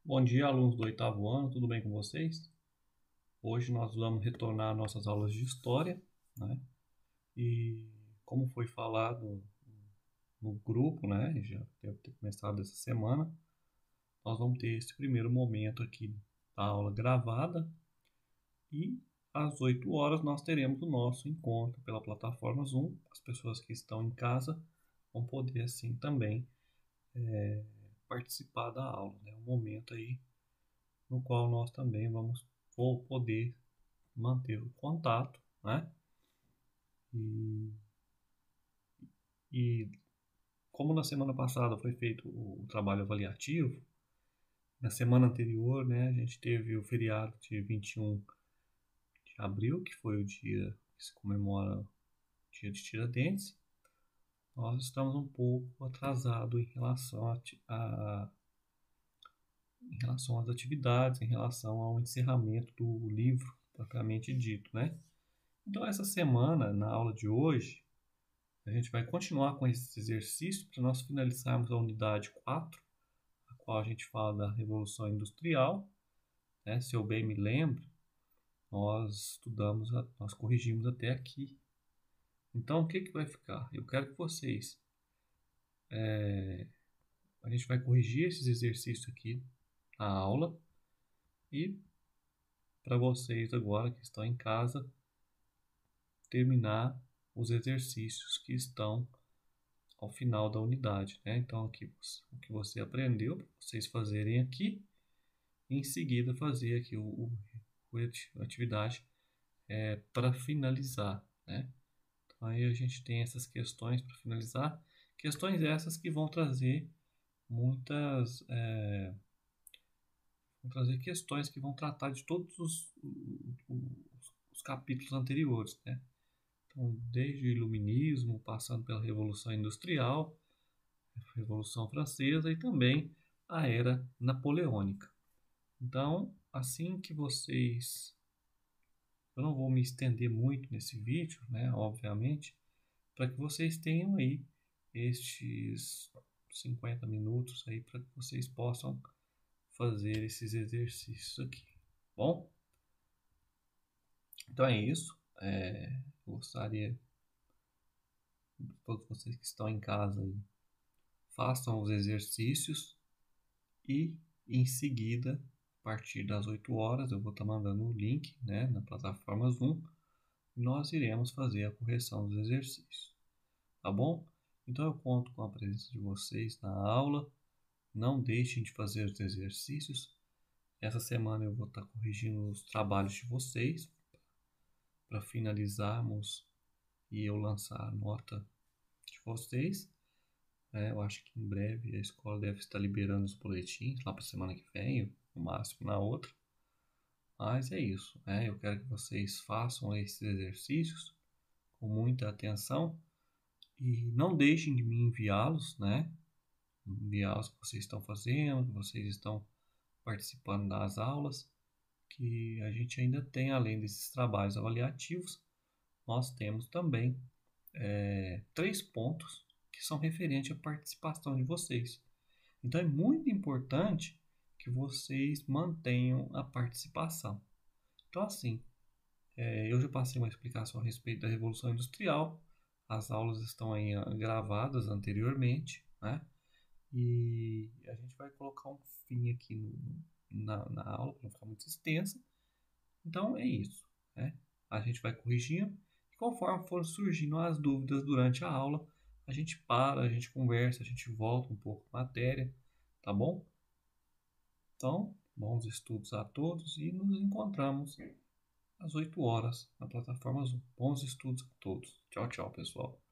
Bom dia, alunos do oitavo ano, tudo bem com vocês? Hoje nós vamos retornar às nossas aulas de história, né? E como foi falado no grupo, né? Já deve ter começado essa semana, nós vamos ter esse primeiro momento aqui da aula gravada e às 8 horas nós teremos o nosso encontro pela plataforma Zoom. As pessoas que estão em casa vão poder assim também participar da aula, né? Um momento aí no qual nós também vou poder manter o contato, né? E, e como na semana passada foi feito o trabalho avaliativo, na semana anterior, né, a gente teve o feriado de 21 de abril, que foi o dia que se comemora o dia de Tiradentes. Nós estamos um pouco atrasados em relação às atividades, em relação ao encerramento do livro propriamente dito, né? Então, essa semana, na aula de hoje, a gente vai continuar com esse exercício para nós finalizarmos a unidade 4, a qual a gente fala da Revolução Industrial, né? Se eu bem me lembro, nós corrigimos até aqui. Então, o que que vai ficar? Eu quero que vocês, a gente vai corrigir esses exercícios aqui na aula e para vocês agora que estão em casa, terminar os exercícios que estão ao final da unidade, né? Então, aqui, o que você aprendeu, para vocês fazerem aqui, e em seguida fazer aqui a atividade para finalizar, né? Então, aí a gente tem essas questões para finalizar, questões essas que vão trazer muitas, vão trazer questões que vão tratar de todos os capítulos anteriores, né? Então, desde o Iluminismo, passando pela Revolução Industrial, Revolução Francesa e também a Era Napoleônica. Então, assim que vocês... Eu não vou me estender muito nesse vídeo, né, obviamente, para que vocês tenham aí estes 50 minutos aí para que vocês possam fazer esses exercícios aqui. Bom, então é isso. Eu gostaria de todos vocês que estão em casa aí, façam os exercícios e em seguida, a partir das 8 horas, eu vou estar mandando o link, né, na plataforma Zoom e nós iremos fazer a correção dos exercícios, tá bom? Então eu conto com a presença de vocês na aula. Não deixem de fazer os exercícios. Essa semana eu vou estar corrigindo os trabalhos de vocês para finalizarmos e eu lançar a nota de vocês. Eu acho que em breve a escola deve estar liberando os boletins lá para a semana que vem, no máximo na outra. Mas é isso, né? Eu quero que vocês façam esses exercícios com muita atenção e não deixem de me enviá-los, né? Enviá-los que vocês estão fazendo, que vocês estão participando das aulas, que a gente ainda tem, além desses trabalhos avaliativos, nós temos também 3 pontos que são referentes à participação de vocês. Então é muito importante que vocês mantenham a participação. Então assim, eu já passei uma explicação a respeito da Revolução Industrial, as aulas estão aí gravadas anteriormente, né? E a gente vai colocar um fim aqui na aula para não ficar muito extensa. Então é isso, né? A gente vai corrigindo e conforme for surgindo as dúvidas durante a aula, a gente para, a gente conversa, a gente volta um pouco a matéria, tá bom? Então, bons estudos a todos e nos encontramos às 8 horas na plataforma Zoom. Bons estudos a todos. Tchau, tchau, pessoal.